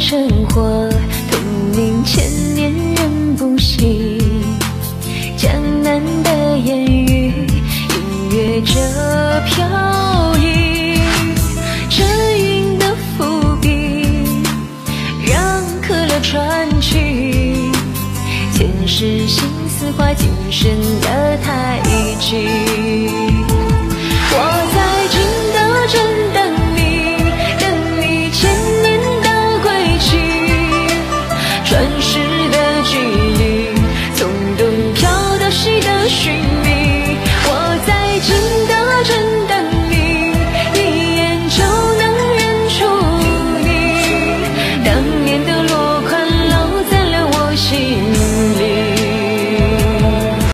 生活，同名千年人不息。江南的烟雨，隐约着飘逸。沉韵的伏笔，让可乐传去。前世心思化今生的太极。